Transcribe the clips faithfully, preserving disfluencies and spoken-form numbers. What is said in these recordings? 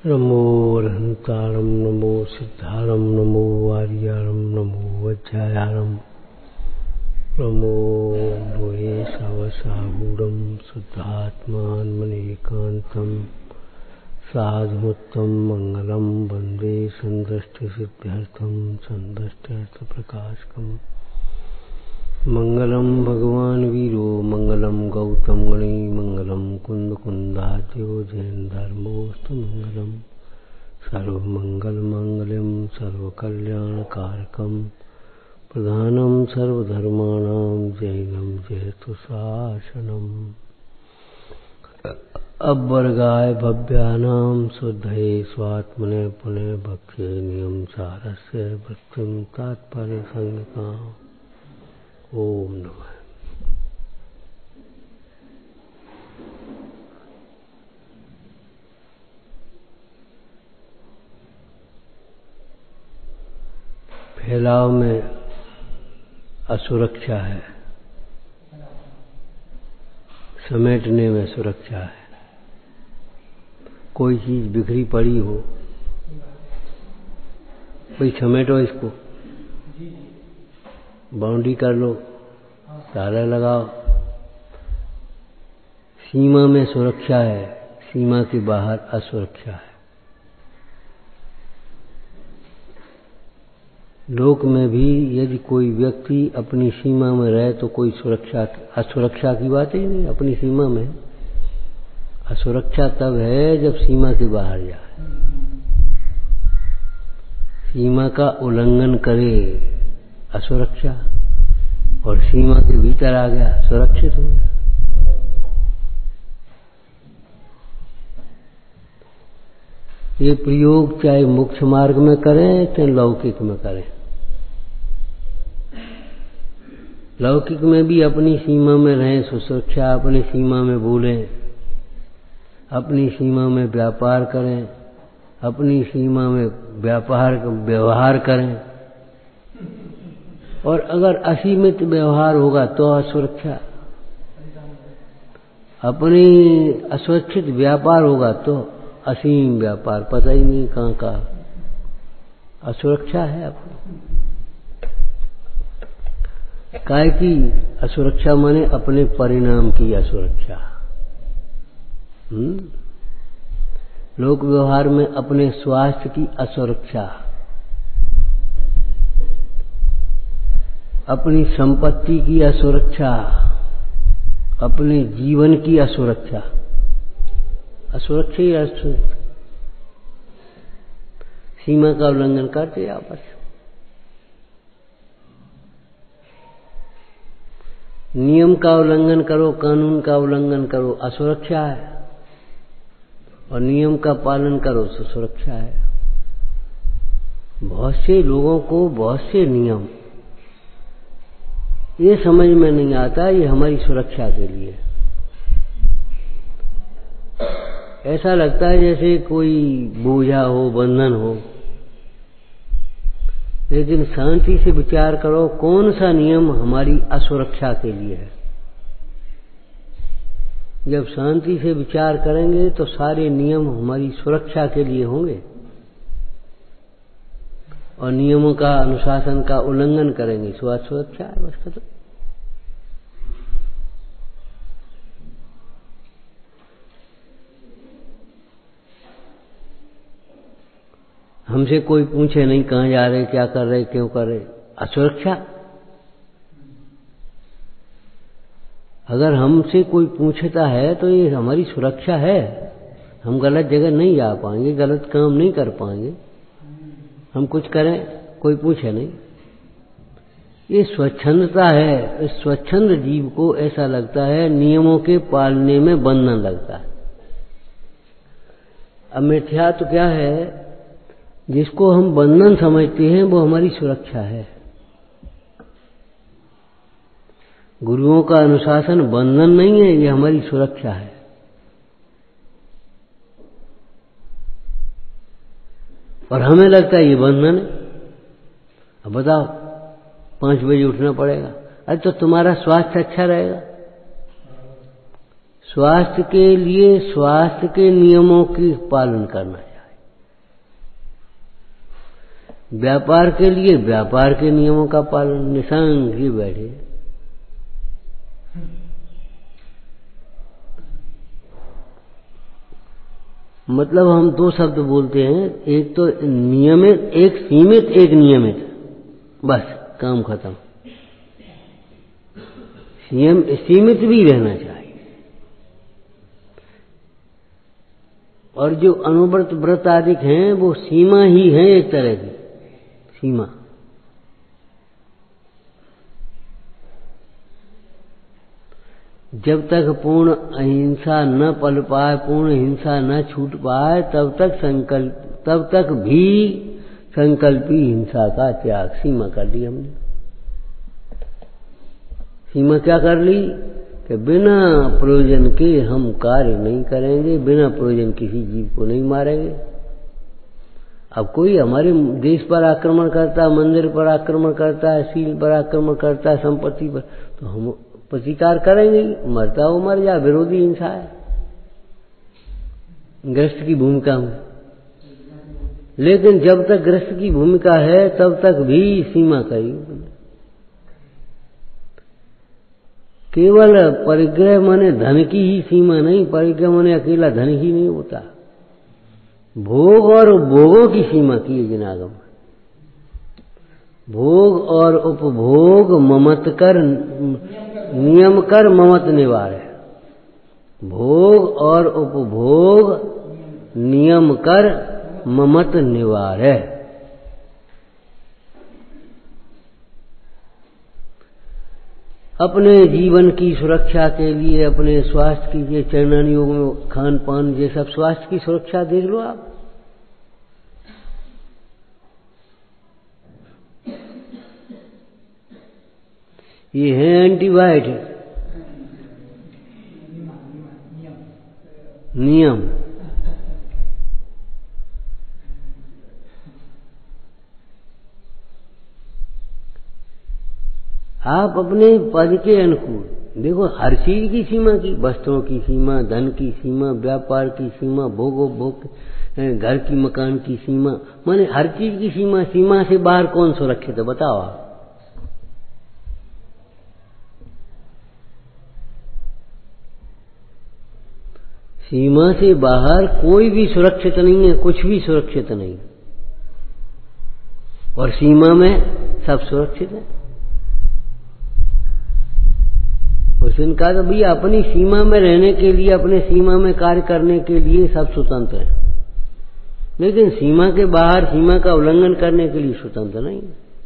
नमो अरहंतारं नमो सिद्धारं नमो वारियारं नमो वज्रायारं नमो भूये सवसाहूरं शुद्धात्मान्मनेकान्तं साधुमुत्तं मंगलं वन्दे सन्दृष्टिसिद्ध्यर्थं सन्दृष्ट्यर्थप्रकाशकम् मंगलम भगवान वीरो मंगलम गौतम गणी मंगलम कुंद कुंदाद्यो जैन धर्मोस्तु मंगलम सर्वमंगल मंगलम सर्वकल्याणकारकम प्रधानम सर्वधर्माणां जैनम जयतु शासनम। अवर्गाय भव्यानां शुद्धये स्वात्मने पुनः भक्ष्ये नियम सारस्य भक्तिं तात्पर्य संज्ञकाम्। ओम नमः। फैलाव में असुरक्षा है, समेटने में सुरक्षा है। कोई चीज बिखरी पड़ी हो, कोई समेटो, इसको बाउंड्री कर लो, ताला लगाओ। सीमा में सुरक्षा है, सीमा के बाहर असुरक्षा है। लोक में भी यदि कोई व्यक्ति अपनी सीमा में रहे तो कोई सुरक्षा, असुरक्षा की बात ही नहीं। अपनी सीमा में असुरक्षा तब है जब सीमा के बाहर जाए, सीमा का उल्लंघन करे असुरक्षा, और सीमा के भीतर आ गया सुरक्षित हो गया। ये प्रयोग चाहे मोक्ष मार्ग में करें चाहे लौकिक में करें। लौकिक में भी अपनी सीमा में रहें, सुरक्षा, अपनी सीमा में बोलें, अपनी सीमा में व्यापार करें, अपनी सीमा में व्यापार व्यवहार करें। और अगर असीमित व्यवहार होगा तो असुरक्षा, अपनी असुरक्षित व्यापार होगा तो असीम व्यापार, पता ही नहीं कहाँ का असुरक्षा है अपनी। काय की असुरक्षा माने अपने परिणाम की असुरक्षा। हम्म लोक व्यवहार में अपने स्वास्थ्य की असुरक्षा, अपनी संपत्ति की असुरक्षा, अपने जीवन की असुरक्षा। असुरक्षा ही असुरक्षा, सीमा का उल्लंघन करते आपस। नियम का उल्लंघन करो, कानून का उल्लंघन करो, असुरक्षा है। और नियम का पालन करो तो सुरक्षा है। बहुत से लोगों को बहुत से नियम ये समझ में नहीं आता, ये हमारी सुरक्षा के लिए। ऐसा लगता है जैसे कोई बोझा हो, बंधन हो। लेकिन शांति से विचार करो, कौन सा नियम हमारी असुरक्षा के लिए है। जब शांति से विचार करेंगे तो सारे नियम हमारी सुरक्षा के लिए होंगे, और नियमों का अनुशासन का उल्लंघन करेंगे सो असुरक्षा है। बस खत्म। हमसे कोई पूछे नहीं कहाँ जा रहे, क्या कर रहे, क्यों कर रहे, असुरक्षा। अगर हमसे कोई पूछता है तो ये हमारी सुरक्षा है। हम गलत जगह नहीं जा पाएंगे, गलत काम नहीं कर पाएंगे। हम कुछ करें, कोई पूछे नहीं। ये स्वच्छंदता है। इस स्वच्छंद जीव को ऐसा लगता है नियमों के पालने में बंधन लगता है। अब मिथ्या तो क्या है, जिसको हम बंधन समझते हैं वो हमारी सुरक्षा है। गुरुओं का अनुशासन बंधन नहीं है, ये हमारी सुरक्षा है। और हमें लगता है ये बंधन है। अब बताओ, पांच बजे उठना पड़ेगा। अरे तो तुम्हारा स्वास्थ्य अच्छा रहेगा। स्वास्थ्य के लिए स्वास्थ्य के नियमों की पालन करना चाहिए। व्यापार के लिए व्यापार के नियमों का पालन, निशांग ही बैठे। मतलब हम दो शब्द बोलते हैं, एक तो नियमित, एक सीमित, एक नियमित, बस काम खत्म। सीमित भी रहना चाहिए। और जो अनुव्रत व्रत आदि हैं वो सीमा ही है, एक तरह की सीमा। जब तक पूर्ण अहिंसा न पल पाए, पूर्ण हिंसा न छूट पाए, तब तक संकल्प तब तक भी संकल्पी हिंसा का त्याग। सीमा कर ली हमने। सीमा क्या कर ली कि बिना प्रयोजन के हम कार्य नहीं करेंगे, बिना प्रयोजन किसी जीव को नहीं मारेंगे। अब कोई हमारे देश पर आक्रमण करता है, मंदिर पर आक्रमण करता है, शील पर आक्रमण करता है, संपत्ति पर, तो हम प्रतिकार करेंगे। मरता हो मर जा, विरोधी हिंसा है ग्रस्त की भूमिका में। लेकिन जब तक ग्रस्त की भूमिका है तब तक भी सीमा करी। केवल परिग्रह माने धन की ही सीमा नहीं, परिग्रह माने अकेला धन ही नहीं होता। भोग और भोगों की सीमा की है जिनागम। भोग और उपभोग ममत कर नियम कर ममत निवार है। भोग और उपभोग नियम कर ममत निवार है। अपने जीवन की सुरक्षा के लिए, अपने स्वास्थ्य की, ये चरणन योग में खान पान, ये सब स्वास्थ्य की सुरक्षा देख लो आप। ये है एंटीबायोटिक नियम। आप अपने पद के अनुकूल देखो, हर चीज की सीमा की, वस्त्रों की सीमा, धन की सीमा, व्यापार की सीमा, भोगो भोग, घर की मकान की सीमा, माने हर चीज की सीमा। सीमा से बाहर कौन सुरक्षित है बताओ आप? सीमा से बाहर कोई भी सुरक्षित नहीं है, कुछ भी सुरक्षित नहीं। और सीमा में सब सुरक्षित है। उसने कहा तो भैया अपनी सीमा में रहने के लिए, अपने सीमा में कार्य करने के लिए सब स्वतंत्र है, लेकिन सीमा के बाहर सीमा का उल्लंघन करने के लिए स्वतंत्र नहीं।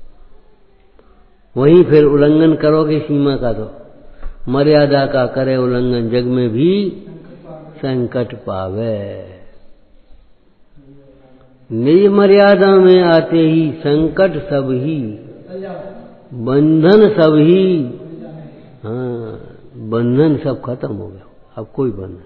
वहीं फिर उल्लंघन करोगे सीमा का तो मर्यादा का करे उल्लंघन, जग में भी संकट पावे। निज मर्यादा में आते ही संकट सब ही, बंधन सब ही, हाँ बंधन सब खत्म हो गया। अब कोई बंधन।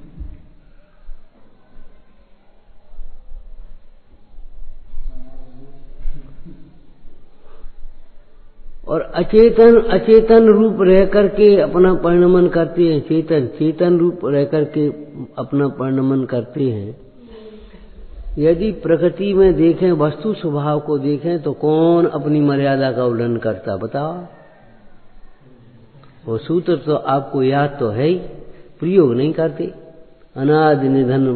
और अचेतन अचेतन रूप रह करके अपना परिणमन करते हैं, चेतन चेतन रूप रह करके अपना परिणमन करते हैं। यदि प्रकृति में देखें, वस्तु स्वभाव को देखें, तो कौन अपनी मर्यादा का उल्लंघन करता बताओ? वो सूत्र तो आपको याद तो है ही, प्रयोग नहीं करते। अनादि निधन,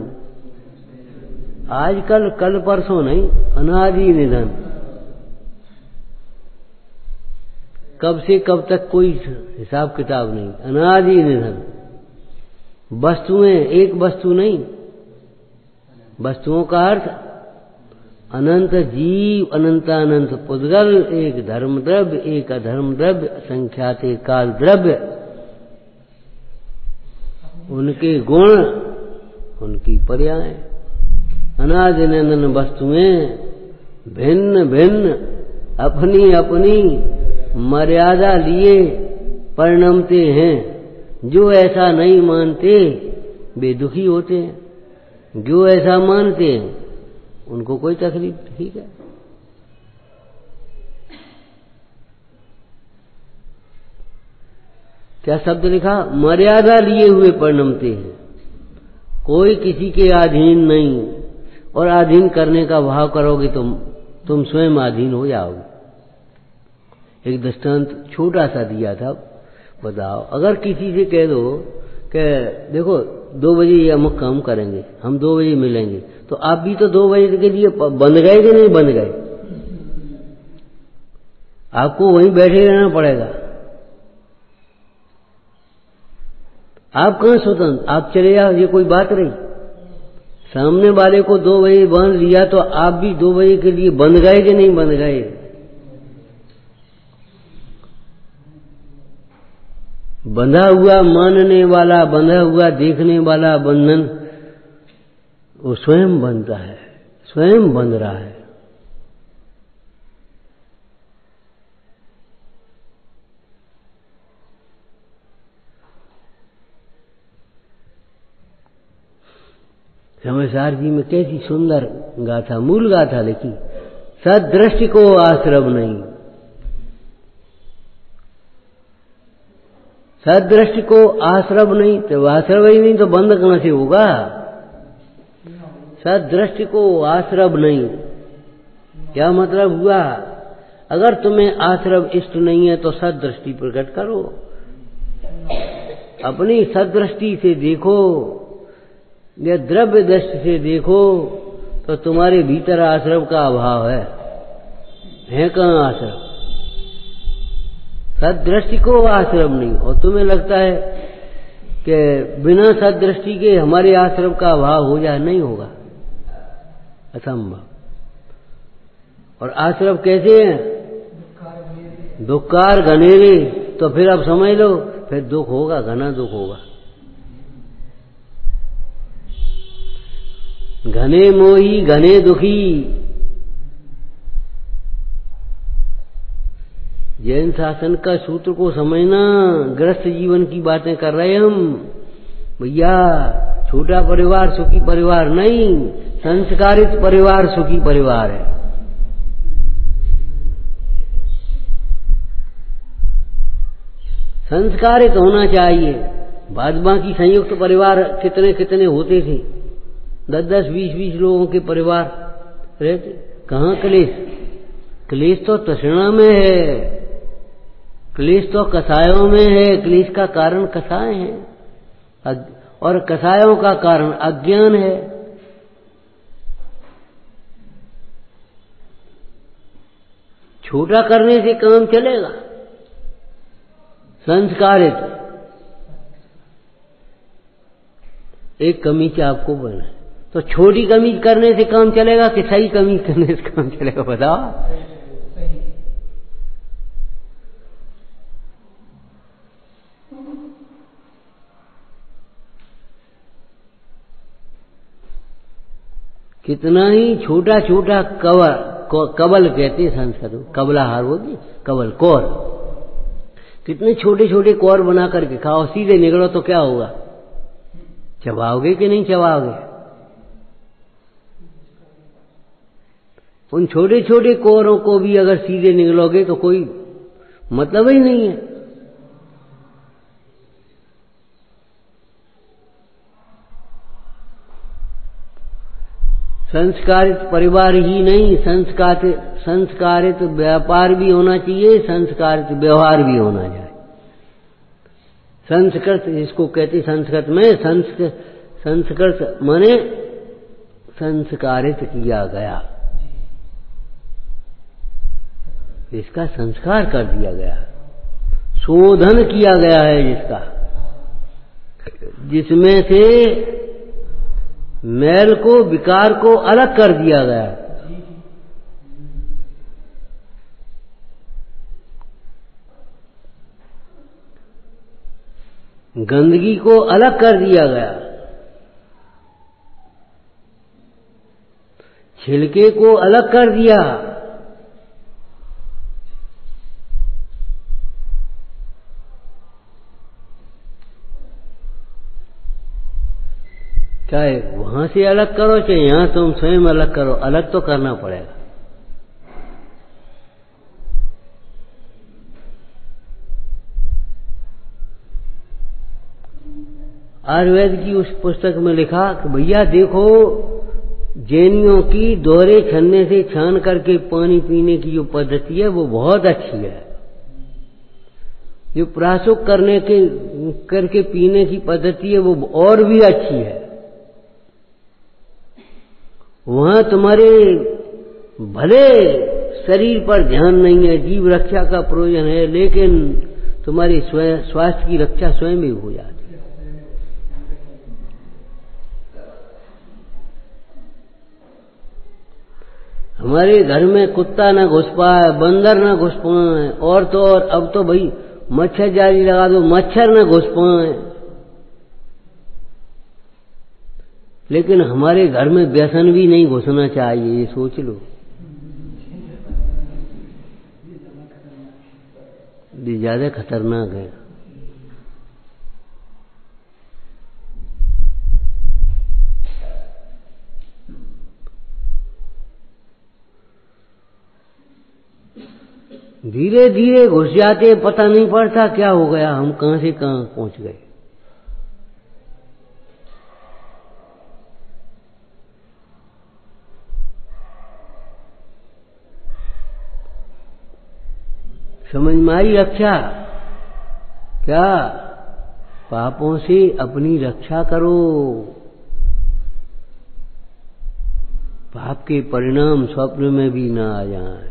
आजकल कल परसों नहीं, अनादि निधन। कब से कब तक कोई हिसाब किताब नहीं, अनादि निधन। वस्तुएं एक वस्तु नहीं, वस्तुओं का अर्थ अनंत जीव, अनंतानंत पुद्गल, एक धर्म द्रव्य, एक अधर्म द्रव्य, संख्यात काल द्रव्य, उनके गुण, उनकी पर्याय। अनादि निधन वस्तुएं भिन्न भिन्न अपनी अपनी मर्यादा लिए परिणमते हैं। जो ऐसा नहीं मानते वे दुखी होते हैं, जो ऐसा मानते हैं उनको कोई तकलीफ। ठीक है, क्या शब्द लिखा? मर्यादा लिए हुए परिणमते हैं, कोई किसी के अधीन नहीं। और अधीन करने का भाव करोगे तो तुम स्वयं अधीन हो जाओगे। एक दृष्टांत छोटा सा दिया था, बताओ अगर किसी से कह दो कि देखो दो बजे ये अमुक काम करेंगे, हम दो बजे मिलेंगे, तो आप भी तो दो बजे के लिए बंध गए कि नहीं बंध गए? आपको वहीं बैठे रहना पड़ेगा। आप कहाँ स्वतंत्र, आप चले जाओ, ये कोई बात रही? सामने वाले को दो बजे बांध लिया तो आप भी दो बजे के लिए बंध गए कि नहीं बंध गए? बंधा हुआ मानने वाला, बंधा हुआ देखने वाला बंधन वो स्वयं बनता है, स्वयं बंध रहा है। समझदार जी में कैसी सुंदर गाथा, मूल गाथा लिखी, सदृष्टि को आश्रम नहीं, सदृष्टि को आश्रम नहीं, तो आश्रम ही नहीं तो बंद कहां से होगा? सदृष्टि को आश्रम नहीं, क्या मतलब हुआ? अगर तुम्हें आश्रम इष्ट नहीं है तो सदृष्टि प्रकट करो, अपनी सदृष्टि से देखो या द्रव्य दृष्टि से देखो तो तुम्हारे भीतर आश्रम का अभाव है। है कहाँ आश्रम? सदृष्टि को आश्रम नहीं, और तुम्हें लगता है कि बिना सदृष्टि के हमारे आश्रम का अभाव हो जाए, नहीं होगा, असंभव। और आश्रम कैसे हैं? दुखकार घनेरे, तो फिर अब समझ लो, फिर दुख होगा, घना दुख होगा। घने मोही घने दुखी, जैन शासन का सूत्र को समझना। गृहस्थ जीवन की बातें कर रहे हम भैया। छोटा परिवार सुखी परिवार नहीं, संस्कारित परिवार सुखी परिवार है। संस्कारित होना चाहिए। बाद बाकी संयुक्त परिवार कितने कितने होते थे, दस दस बीस बीस लोगों के परिवार रहते। कहाँ क्लेश? क्लेश तो तृष्णा में है, क्लेश तो कसायों में है। क्लेश का कारण कसाय हैं, और कसायों का कारण अज्ञान है। छोटा करने से काम चलेगा? संस्कारित एक कमीज आपको बना, तो छोटी कमीज करने से काम चलेगा कि सही कमीज करने से काम चलेगा? बताओ। कितना ही छोटा छोटा कवर, कबल कहते हैं संस्कृत में, कबलाहार होती, कबल कौर, कितने छोटे छोटे कौर बना करके खाओ, सीधे निकलो तो क्या होगा? चबाओगे कि नहीं चबाओगे? उन छोटे छोटे कौरों को भी अगर सीधे निकलोगे तो कोई मतलब ही नहीं है। संस्कारित परिवार ही नहीं, संस्कारित संस्कारित व्यापार भी होना चाहिए, संस्कारित व्यवहार भी होना चाहिए। संस्कृत जिसको कहते संस्कृत में, संस्कृत संस्कृत माने संस्कारित किया गया, इसका संस्कार कर दिया गया, शोधन किया गया है जिसका, जिसमें से मैल को, विकार को अलग कर दिया गया। गंदगी को अलग कर दिया गया, छिलके को अलग कर दिया। चाहे वहां से अलग करो, चाहे यहां तुम स्वयं अलग करो, अलग तो करना पड़ेगा। आयुर्वेद की उस पुस्तक में लिखा कि भैया देखो, जैनियों की दोहरे छन्ने से छान करके पानी पीने की जो पद्धति है वो बहुत अच्छी है। जो प्राशुक करने के करके पीने की पद्धति है वो और भी अच्छी है। वहां तुम्हारे भले शरीर पर ध्यान नहीं है, जीव रक्षा का प्रयोजन है, लेकिन तुम्हारी स्वास्थ्य की रक्षा स्वयं ही हो जाती है। हमारे घर में कुत्ता न घुस पाए, बंदर न घुस पाए, और तो और अब तो भाई मच्छर जाली लगा दो, मच्छर न घुस पाए, लेकिन हमारे घर में व्यसन भी नहीं घुसना चाहिए, ये सोच लो। ये ज्यादा खतरनाक है। धीरे धीरे घुस जाते, पता नहीं पड़ता क्या हो गया, हम कहां से कहां पहुंच गए। समझ में आई रक्षा? क्या पापों से अपनी रक्षा करो। पाप के परिणाम स्वप्न में भी ना आ जाए,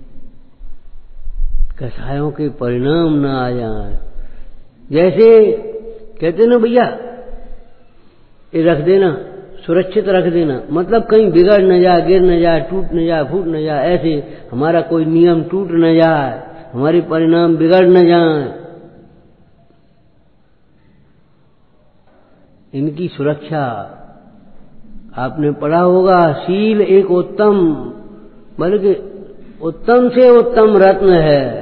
कसायों के परिणाम ना आ जाए। जैसे कहते ना भैया, ये रख देना, सुरक्षित रख देना, मतलब कहीं बिगड़ न जाए, गिर न जाए, टूट न जाए, फूट न जाए, ऐसे हमारा कोई नियम टूट न जाए, हमारे परिणाम बिगड़ न जाएं, इनकी सुरक्षा। आपने पढ़ा होगा, शील एक उत्तम, बल्कि उत्तम से उत्तम रत्न है।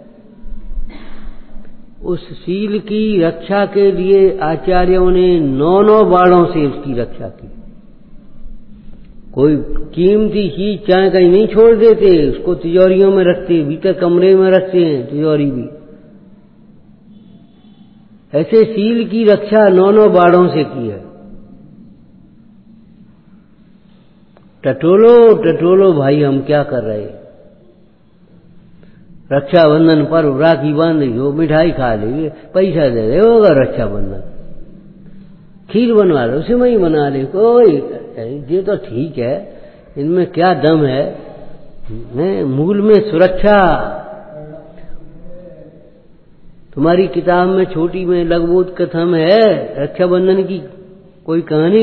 उस शील की रक्षा के लिए आचार्यों ने नौ नौ बाणों से उसकी रक्षा की। कोई कीमती चीज चाहे कहीं नहीं छोड़ देते, उसको तिजोरियों में रखते, भीतर कमरे में रखते हैं तिजोरी भी। ऐसे शील की रक्षा नौ नौ बाणों से की है। टटोलो टटोलो भाई, हम क्या कर रहे हैं। रक्षाबंधन पर राखी बांध लो, मिठाई खा लीजिए, पैसा दे दे होगा रक्षाबंधन, खीर बनवा लो, सिमई बना ले, कोई ये तो ठीक है, इनमें क्या दम है। ने मूल में सुरक्षा। तुम्हारी किताब में छोटी में लघुबोध कथा में है रक्षाबंधन की कोई कहानी?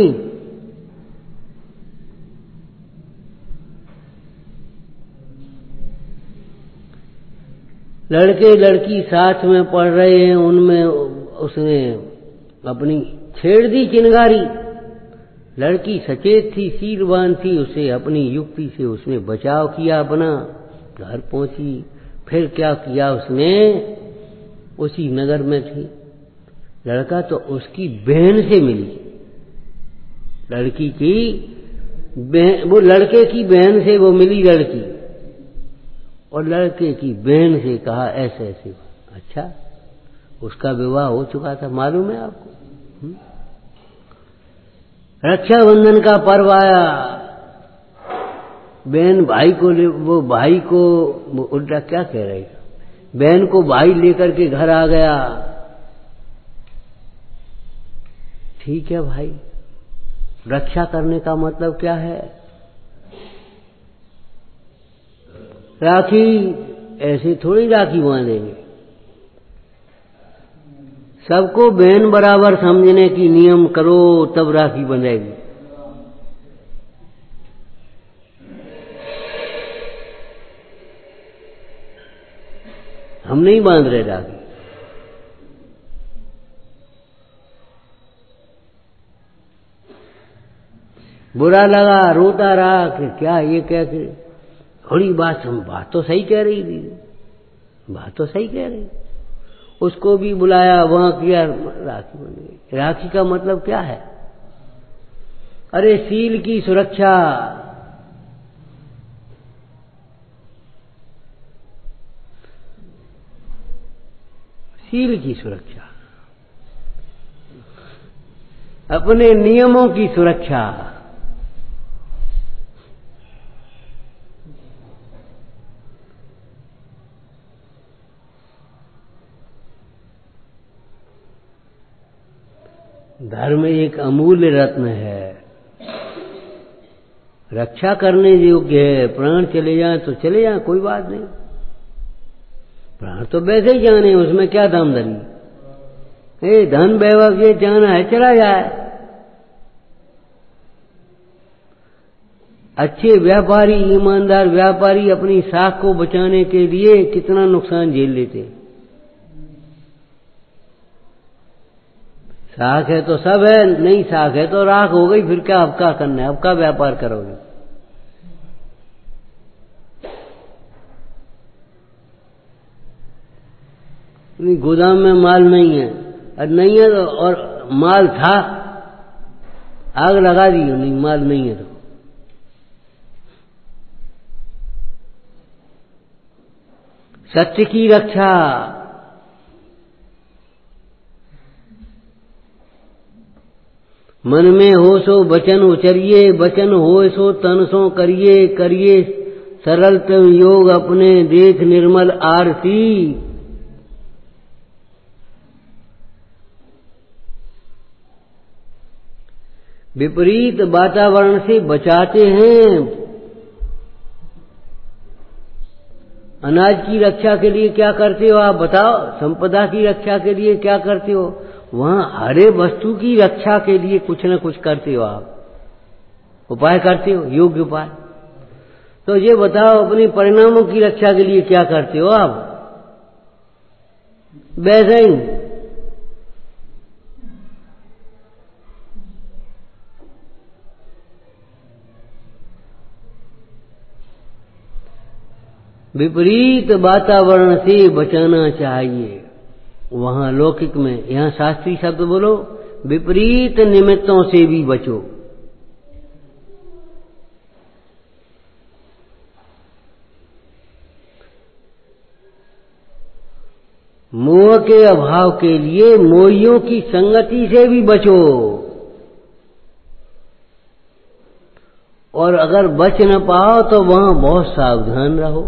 लड़के लड़की साथ में पढ़ रहे हैं, उनमें उसने अपनी छेड़ दी चिनगारी। लड़की सचेत थी, शीलवान थी, उसे अपनी युक्ति से उसने बचाव किया अपना, घर पहुंची। फिर क्या किया उसने, उसी नगर में थी, लड़का तो उसकी बहन से मिली, लड़की की बहन, वो लड़के की बहन से वो मिली लड़की, और लड़के की बहन से कहा ऐसे ऐसे। अच्छा, उसका विवाह हो चुका था, मालूम है आपको? हुँ? रक्षाबंधन का पर्व आया, बहन भाई को ले, वो भाई को उल्टा क्या कह रही, बहन को भाई लेकर के घर आ गया। ठीक है भाई, रक्षा करने का मतलब क्या है? राखी ऐसे थोड़ी राखी बांधेंगे, सबको बहन बराबर समझने की नियम करो, तब राखी बंधेगी। हम नहीं बांध रहे राखी। बुरा लगा, रोता रहा कि क्या ये क्या कि थोड़ी बात, हम बात तो सही कह रही थी, बात तो सही कह रही। उसको भी बुलाया, वहां किया, राखी बन गई। राखी का मतलब क्या है? अरे शील की सुरक्षा। शील की सुरक्षा, अपने नियमों की सुरक्षा। धर्म एक अमूल्य रत्न है, रक्षा करने योग्य है। प्राण चले जाए तो चले जाए, कोई बात नहीं, प्राण तो वैसे ही जाने, उसमें क्या दामदरी। ए धन वैभव ये जाना है चला जाए। अच्छे व्यापारी, ईमानदार व्यापारी अपनी साख को बचाने के लिए कितना नुकसान झेल लेते। साख है तो सब है, नहीं साख है तो राख हो गई, फिर क्या अब क्या करना है, अब क्या व्यापार करोगे। नहीं गोदाम में माल नहीं है, और नहीं है तो, और माल था आग लगा दी, नहीं माल नहीं है तो सत्य की रक्षा। मन में हो सो वचन उचरिए, वचन हो सो तन सो करिए, करिए सरल तम योग अपने देख निर्मल आरती। विपरीत वातावरण से बचाते हैं। अनाज की रक्षा के लिए क्या करते हो आप बताओ, संपदा की रक्षा के लिए क्या करते हो, वहां हरे वस्तु की रक्षा के लिए कुछ न कुछ करते हो आप, उपाय करते हो, योग्य उपाय। तो ये बताओ अपने परिणामों की रक्षा के लिए क्या करते हो आप, वैसे ही विपरीत वातावरण से बचाना चाहिए। वहां लौकिक में, यहां शास्त्रीय शब्द बोलो, विपरीत निमित्तों से भी बचो। मोह के अभाव के लिए मोहियों की संगति से भी बचो, और अगर बच न पाओ तो वहां बहुत सावधान रहो।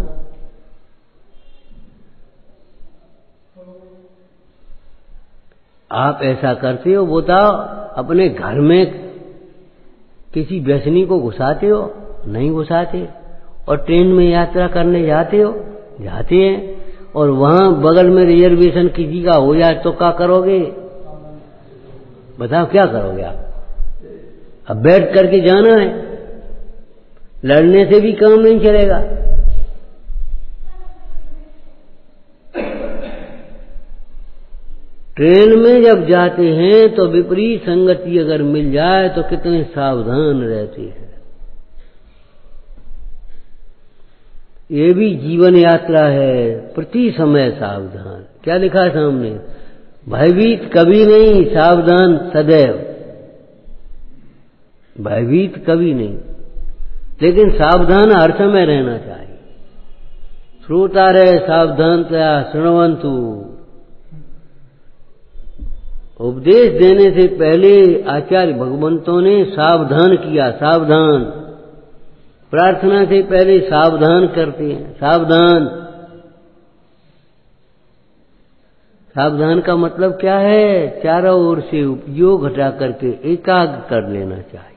आप ऐसा करते हो बताओ, अपने घर में किसी व्यसनी को घुसाते हो, नहीं घुसाते, और ट्रेन में यात्रा करने जाते हो, जाते हैं, और वहां बगल में रिजर्वेशन किसी का हो जाए तो क्या करोगे, बताओ क्या करोगे आप। अब बैठ करके जाना है, लड़ने से भी काम नहीं चलेगा। ट्रेन में जब जाते हैं तो विपरीत संगति अगर मिल जाए तो कितने सावधान रहते हैं। ये भी जीवन यात्रा है, प्रति समय सावधान। क्या लिखा है सामने, भयभीत कभी नहीं, सावधान सदैव। भयभीत कभी नहीं, लेकिन सावधान हर समय रहना चाहिए। श्रोता रहे सावधानतया शृण्वन्तु। उपदेश देने से पहले आचार्य भगवंतों ने सावधान किया, सावधान। प्रार्थना से पहले सावधान करते हैं, सावधान। सावधान का मतलब क्या है, चारों ओर से उपयोग हटा करके एकाग्र कर लेना चाहिए।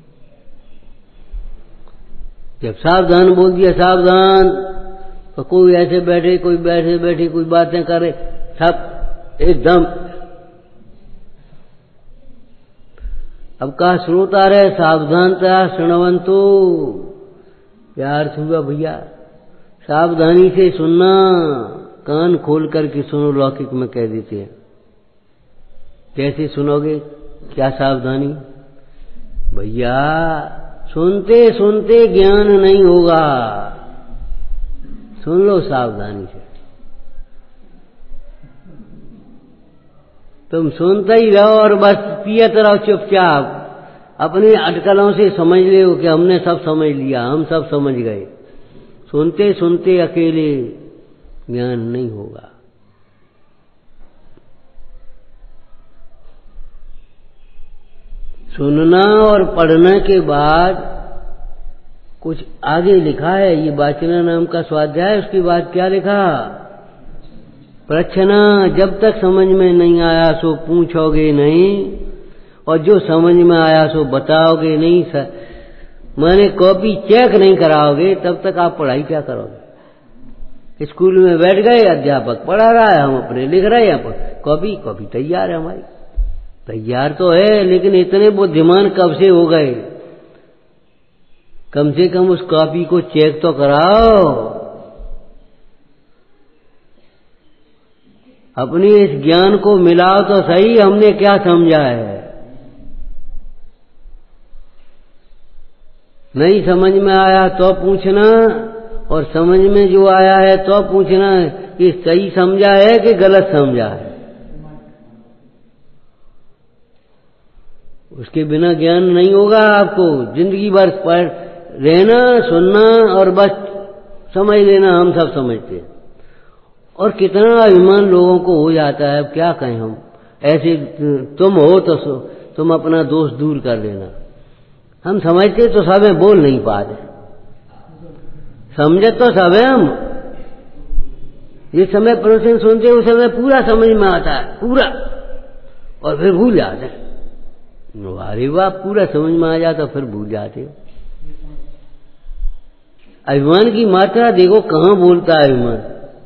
जब सावधान बोल दिया, सावधान, तो कोई ऐसे बैठे, कोई बैठे बैठे कोई बातें करे, सब एकदम। अब कहा श्रोता रहे सावधानता शृण्वन्तु। क्या अर्थ हुआ भैया, सावधानी से सुनना, कान खोल करके सुनो, लौकिक में कह देते हैं। कैसे सुनोगे, क्या सावधानी भैया, सुनते सुनते ज्ञान नहीं होगा, सुन लो सावधानी से। तुम सुनते ही रहो और बस पियत रहो चुपचाप, अपनी अटकलों से समझ ले कि हमने सब समझ लिया, हम सब समझ गए। सुनते सुनते अकेले ज्ञान नहीं होगा। सुनना और पढ़ने के बाद कुछ आगे लिखा है, ये वाचना नाम का स्वाध्याय, उसके बाद क्या लिखा, प्रश्ना। जब तक समझ में नहीं आया सो पूछोगे नहीं, और जो समझ में आया सो बताओगे नहीं सर, मैंने कॉपी चेक नहीं कराओगे तब तक आप पढ़ाई क्या करोगे। स्कूल में बैठ गए, अध्यापक पढ़ा रहा है, हम अपने लिख रहे हैं, यहाँ पर कॉपी कॉपी तैयार है हमारी, तैयार तो है, लेकिन इतने बुद्धिमान कब से हो गए, कम से कम उस कॉपी को चेक तो कराओ। अपनी इस ज्ञान को मिलाओ तो सही, हमने क्या समझा है। नहीं समझ में आया तो पूछना, और समझ में जो आया है तो पूछना कि सही समझा है कि गलत समझा है। उसके बिना ज्ञान नहीं होगा आपको। जिंदगी भर पढ़ रहना, सुनना और बस समझ लेना, हम सब समझते हैं। और कितना अभिमान लोगों को हो जाता है, अब क्या कहें हम। ऐसे तुम हो तो तुम अपना दोष दूर कर लेना। हम समझते तो सब है, बोल नहीं पाते। समझे तो सब है हम। जिस समय प्रवचन सुनते उस समय पूरा समझ में आता है, पूरा, और फिर भूल जाते हैं। अरे वाह, पूरा समझ में आ जाता फिर भूल जाते हो। अभिमान की मात्रा देखो कहां बोलता है अभिमान।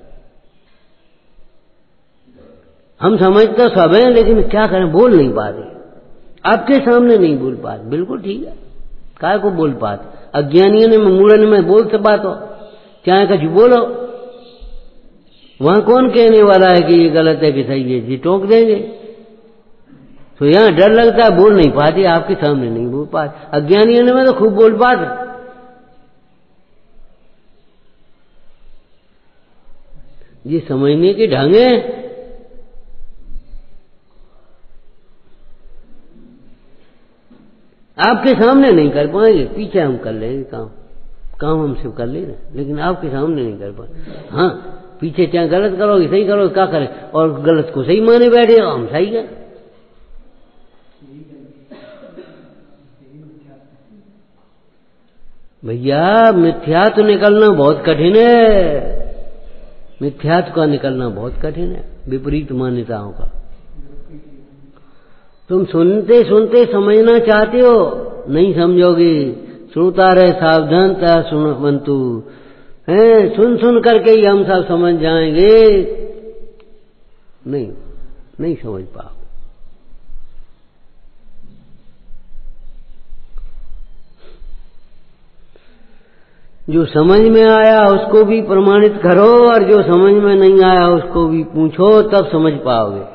हम समझ तो सब हैं, लेकिन क्या करें, बोल नहीं पाते। आपके सामने नहीं बोल पाते, बिल्कुल ठीक है, काय को बोल पाते। अज्ञानियों ने मूढ़न में बोल से बात हो, चाहे कुछ बोलो, वहां कौन कहने वाला है कि ये गलत है कि सही है, जी टोक देंगे। तो यहां डर लगता है, बोल नहीं पाते, आपके सामने नहीं बोल पाते। अज्ञानियों ने में तो खूब बोल पाते। ये समझने के ढंग है। आपके सामने नहीं कर पाएंगे, पीछे हम कर लेंगे काम, काम हम सिर्फ कर ले रहे, लेकिन आपके सामने नहीं कर पाए। हाँ, पीछे चाहे गलत करोगे सही करोगे, क्या करें, और गलत को सही माने बैठे, हम सही है। भैया मिथ्यात्व निकलना बहुत कठिन है, मिथ्यात्व का निकलना बहुत कठिन है, विपरीत मान्यताओं का। तुम सुनते सुनते समझना चाहते हो, नहीं समझोगे। सुनता रहे सावधानता सुनवंतु, हैं, सुन सुन करके ही हम सब समझ जाएंगे, नहीं नहीं समझ पाओ। जो समझ में आया उसको भी प्रमाणित करो, और जो समझ में नहीं आया उसको भी पूछो, तब समझ पाओगे।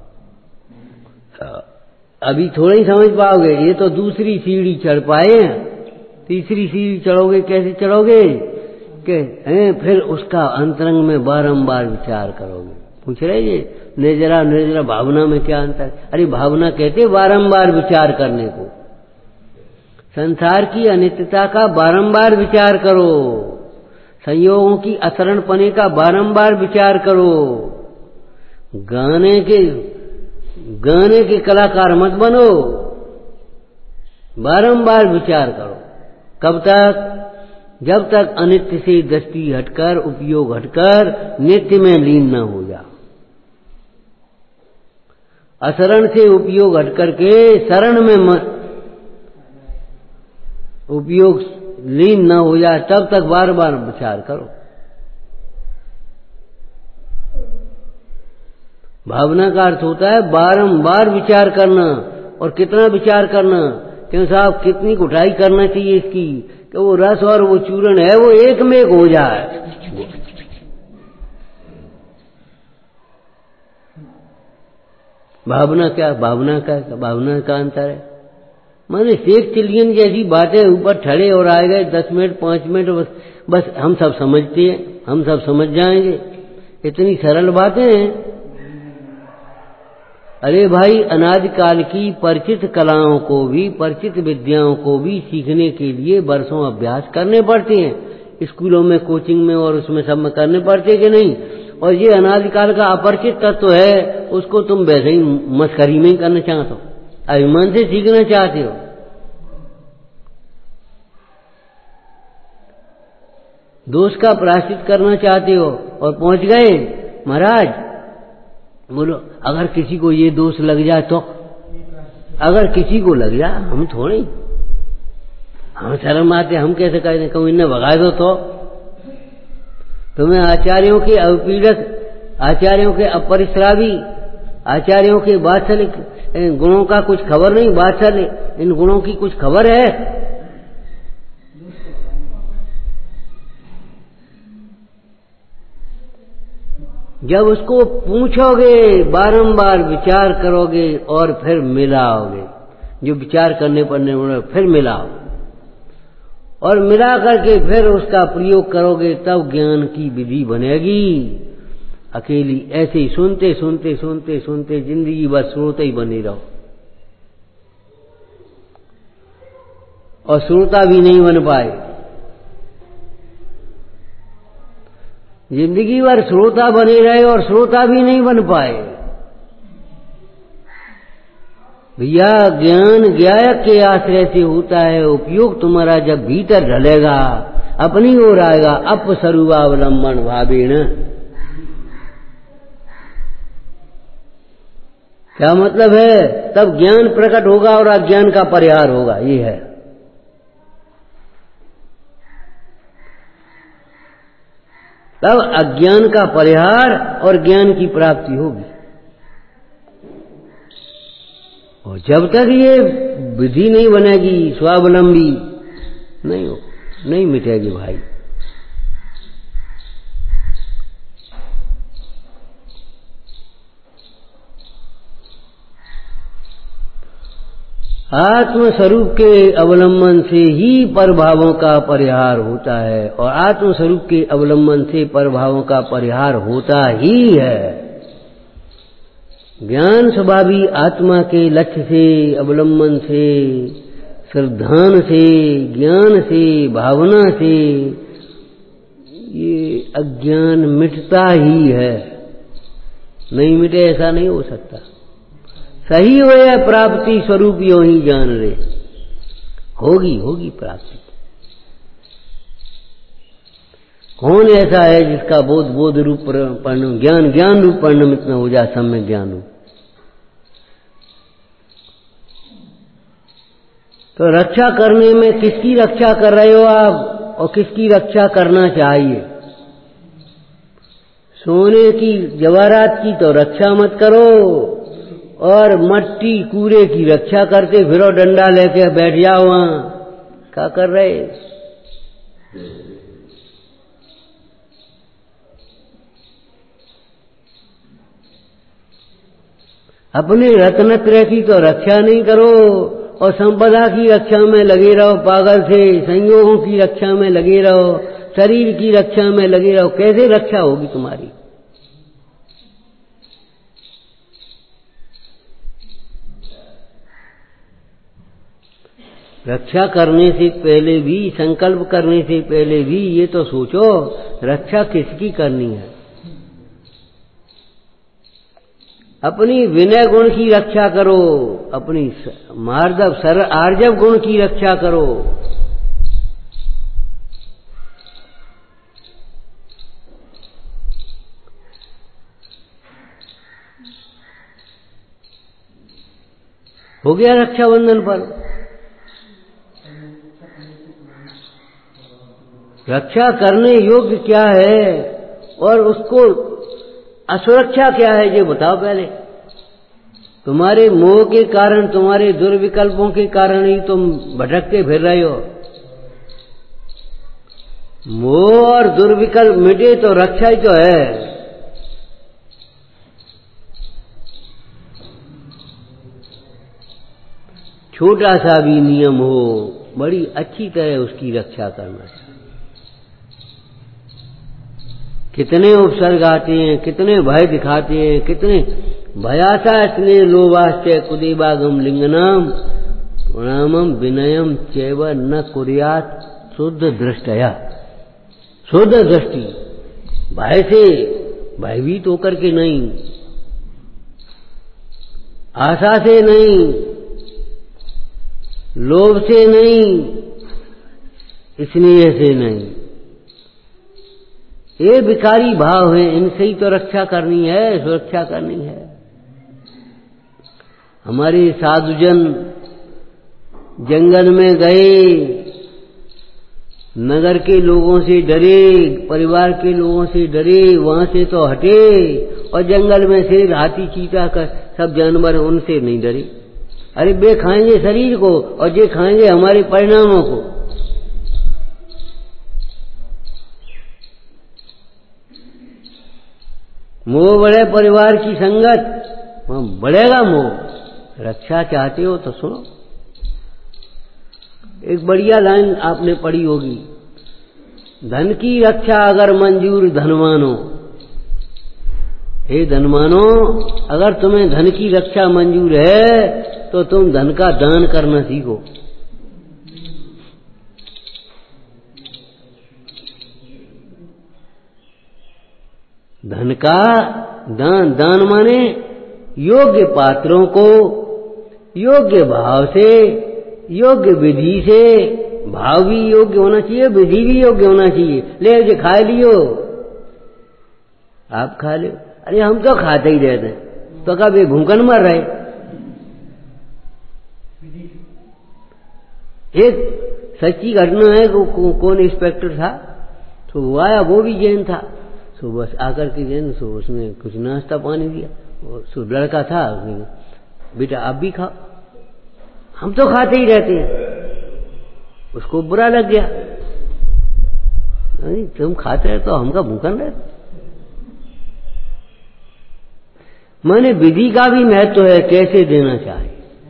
अभी थोड़ा ही समझ पाओगे, ये तो दूसरी सीढ़ी चढ़ पाए हैं, तीसरी सीढ़ी चढ़ोगे, कैसे चढ़ोगे के हैं, फिर उसका अंतरंग में बारंबार विचार करोगे। पूछ रहे ये निर्जरा निर्जरा भावना में क्या अंतर। अरे भावना कहते बारंबार विचार करने को। संसार की अनित्यता का बारंबार विचार करो, संयोगों की असरणपने का बारंबार विचार करो। गाने के गाने के कलाकार मत बनो, बारंबार विचार करो। कब तक? जब तक अनित्य से दृष्टि हटकर, उपयोग हटकर नित्य में लीन न हो जा। असरण से उपयोग हटकर के शरण में मत उपयोग लीन न हो जाए, तब तक बार बार विचार करो। भावना का अर्थ होता है बारंबार विचार करना। और कितना विचार करना, क्यों साहब कितनी कुटाई करना चाहिए इसकी कि वो रस और वो चूर्ण है वो एक में एक हो जाए। भावना क्या, भावना का भावना का अंतर है। माने शेख चिलियन जैसी बातें ऊपर ठड़े और आए गए, दस मिनट पांच मिनट बस बस हम सब समझते हैं, हम सब समझ जाएंगे, इतनी सरल बातें हैं। अरे भाई, अनादिकाल की परिचित कलाओं को भी, परिचित विद्याओं को भी सीखने के लिए वर्षों अभ्यास करने पड़ते हैं। स्कूलों में, कोचिंग में और उसमें सब में करने पड़ते कि नहीं। और ये अनादिकाल का अपरिचित तत्व है, उसको तुम वैसे ही मस्करी में ही करना चाहते हो, अभिमान से सीखना चाहते हो। दोष का प्रायश्चित करना चाहते हो और पहुंच गए। महाराज बोलो, अगर किसी को ये दोष लग जाए तो अगर किसी को लग जा, हम थोड़ी, हम शर्म आते, हम कैसे कहते कहूँ इन्हें भगा दो तो तुम्हें आचार्यों के अवपीड़क, आचार्यों के अपरिश्रावी, आचार्यों के वात्सल्य गुणों का कुछ खबर नहीं, वात्सल्य इन गुणों की कुछ खबर है? जब उसको पूछोगे, बारंबार विचार करोगे और फिर मिलाओगे, जो विचार करने पड़ने फिर मिलाओ और मिला करके फिर उसका प्रयोग करोगे, तब ज्ञान की विधि बनेगी। अकेली ऐसे ही सुनते सुनते सुनते सुनते जिंदगी बस श्रोता ही बने रहो और श्रोता भी नहीं बन पाए। जिंदगी भर श्रोता बने रहे और श्रोता भी नहीं बन पाए। भैया ज्ञान ज्ञायक के आश्रय से होता है, उपयोग तुम्हारा जब भीतर ढलेगा, अपनी ओर आएगा, अपस्वरूपावलंबन भावेण। क्या मतलब है? तब ज्ञान प्रकट होगा और अज्ञान का परिहार होगा, ये है। तब अज्ञान का परिहार और ज्ञान की प्राप्ति होगी। और जब तक ये विधि नहीं बनेगी, स्वावलंबी नहीं हो, नहीं मिटेगी भाई। आत्म स्वरूप के अवलंबन से ही परभावों का परिहार होता है और आत्म स्वरूप के अवलंबन से परभावों का परिहार होता ही है। ज्ञान स्वभावी आत्मा के लक्ष्य से, अवलंबन से, श्रद्धान से, ज्ञान से, भावना से ये अज्ञान मिटता ही है। नहीं मिटे ऐसा नहीं हो सकता। सही हो या प्राप्ति स्वरूप यो ही जान ले, होगी होगी प्राप्ति। कौन ऐसा है जिसका बोध बोध रूप परिणाम, ज्ञान ज्ञान रूप परिणमित न हो जाए, सम्यक ज्ञान रूप। तो रक्षा करने में किसकी रक्षा कर रहे हो आप और किसकी रक्षा करना चाहिए? सोने की जवाहरात की तो रक्षा मत करो और मट्टी कूड़े की रक्षा करते फिरो, डंडा लेके बैठ जाओ वहां। क्या कर रहे? अपने रत्नत्रय की तो रक्षा नहीं करो और संपदा की रक्षा में लगे रहो, पागल से संयोगों की रक्षा में लगे रहो, शरीर की रक्षा में लगे रहो। कैसे रक्षा होगी तुम्हारी? रक्षा करने से पहले भी, संकल्प करने से पहले भी ये तो सोचो रक्षा किसकी करनी है। अपनी विनय गुण की रक्षा करो, अपनी मार्दव सर आर्जव गुण की रक्षा करो। हो गया रक्षाबंधन पर। रक्षा करने योग्य क्या है और उसको असुरक्षा क्या है, ये बताओ पहले। तुम्हारे मोह के कारण, तुम्हारे दुर्विकल्पों के कारण ही तुम भटकते फिर रहे हो। मोह और दुर्विकल्प मिटे तो रक्षा ही तो है। छोटा सा भी नियम हो, बड़ी अच्छी तरह उसकी रक्षा करना चाहिए। कितने उपसर्ग आते हैं, कितने भय दिखाते हैं, कितने भयासा स्नेह लोभाश्चय कुदेवागम लिंगनाम प्रणामम विनयम चैव न कुर्यात शुद्ध दृष्टया। शुद्ध दृष्टि, भय से भयभीत होकर के नहीं, आशा से नहीं, लोभ से नहीं, स्नेह से नहीं। ये विकारी भाव है, इनसे ही तो रक्षा करनी है, सुरक्षा करनी है। हमारे साधुजन जंगल में गए, नगर के लोगों से डरे, परिवार के लोगों से डरे, वहां से तो हटे, और जंगल में शेर, हाथी, चीता का सब जानवर उनसे नहीं डरे। अरे वे खाएंगे शरीर को और ये खाएंगे हमारे परिणामों को। मोह बढ़े परिवार की संगत, वहां बढ़ेगा मोह। रक्षा चाहते हो तो सुनो, एक बढ़िया लाइन आपने पढ़ी होगी, धन की रक्षा अगर मंजूर धनवानो। हे धनवानो, अगर तुम्हें धन की रक्षा मंजूर है तो तुम धन का दान करना सीखो। धन का दान, दान माने योग्य पात्रों को योग्य भाव से, योग्य विधि से, भाव भी योग्य होना चाहिए, विधि भी योग्य होना चाहिए। ले जो खा लियो, आप खा लो, अरे हम तो खाते ही रहते हैं, तो कभी भूखन मर रहे। एक सच्ची घटना है, को, को, कौन इंस्पेक्टर था, तो वो आया, वो भी जैन था। सो बस आकर के जैन, सो उसने कुछ नाश्ता पानी दिया। सो लड़का था, उसने बेटा आप भी खाओ, हम तो खाते ही रहते हैं। उसको बुरा लग गया, नहीं तुम खाते रहे तो हमका भूखन रहे। मैंने विधि का भी महत्व है, कैसे देना चाहिए।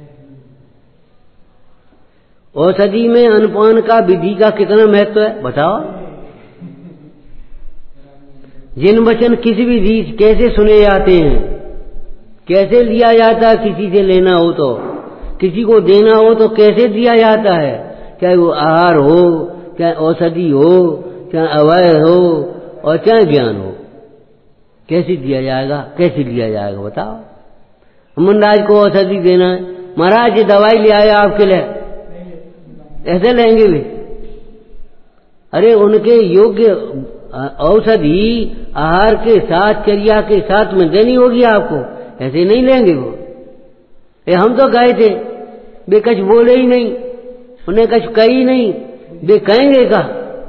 औषधि में अनपान का विधि का कितना महत्व है बताओ। जिन वचन किसी भी रीत कैसे सुने जाते हैं, कैसे लिया जाता है, किसी से लेना हो तो, किसी को देना हो तो कैसे दिया जाता है, चाहे वो आहार हो, चाहे औषधि हो, चाहे अवय हो और चाहे ज्ञान हो, कैसे दिया जाएगा, कैसे लिया जाएगा बताओ। महाराज को औषधि देना है, महाराज ये दवाई ले आए आपके लिए, ऐसे लेंगे भी? अरे उनके योग्य औषधि आहार के साथ, चर्या के साथ में देनी होगी आपको, ऐसे नहीं लेंगे वो। ए हम तो गए थे, वे कुछ बोले ही नहीं, उन्हें कुछ कही नहीं, वे कहेंगे का।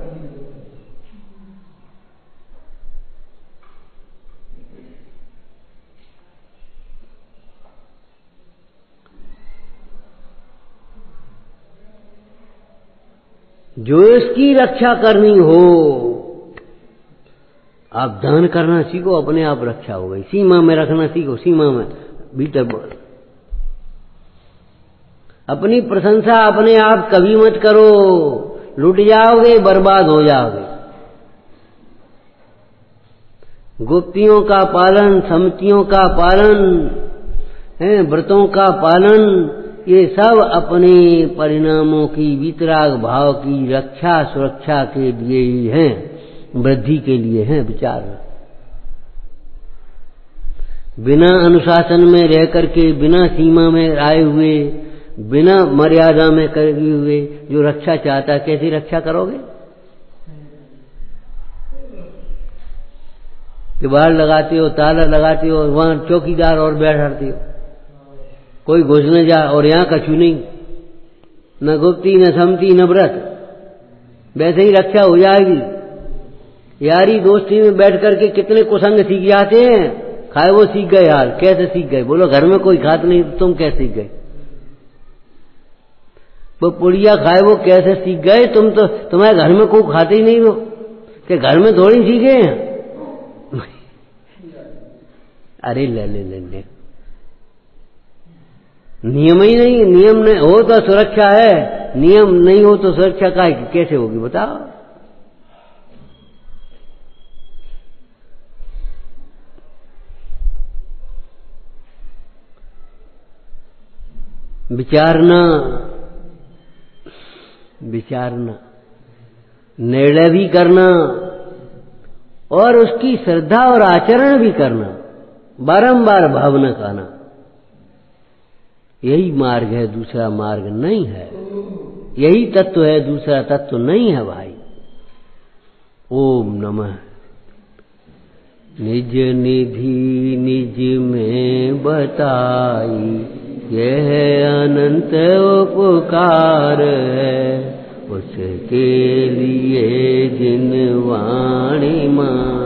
जो इसकी रक्षा करनी हो, आप दान करना सीखो, अपने आप रक्षा हो गई। सीमा में रखना सीखो, सीमा में भीतर बोल। अपनी प्रशंसा अपने आप कभी मत करो, लुट जाओगे, बर्बाद हो जाओगे। गुप्तियों का पालन, सम्मतियों का पालन, है व्रतों का पालन, ये सब अपने परिणामों की वितराग भाव की रक्षा सुरक्षा के लिए ही हैं, वृद्धि के लिए हैं। विचार बिना अनुशासन में रह करके, बिना सीमा में आए हुए, बिना मर्यादा में करे हुए जो रक्षा चाहता है, कैसी रक्षा करोगे? किवाड़ लगाते हो, ताला लगाते हो, वहां चौकीदार और बैठाते हो, कोई घुस न जा, और यहाँ कछु नहीं, न गुप्ती न सम्मति न व्रत, वैसे ही रक्षा हो जाएगी। यारी दोस्ती में बैठ करके कितने कुसंग सीख जाते हैं, खाए वो सीख गए। यार कैसे सीख गए बोलो? घर में कोई खात नहीं, तुम कैसे सीख गए? वो पुड़िया खाए वो कैसे सीख गए? तुम तो, तुम्हारे घर में कोई खाते ही नहीं हो, कि घर में थोड़ी सीखे हैं। अरे ले ले ले ले, नियम ही नहीं, नियम नहीं हो तो सुरक्षा है, नियम नहीं हो तो सुरक्षा का कैसे होगी बताओ? विचारना, विचारना, निर्णय भी करना और उसकी श्रद्धा और आचरण भी करना, बारंबार भावना खाना, यही मार्ग है, दूसरा मार्ग नहीं है। यही तत्व है, दूसरा तत्व नहीं है भाई। ओम नमः। निज निधि निज में बताई, यह अनंत उपकार है उसके लिए जिन वाणी माँ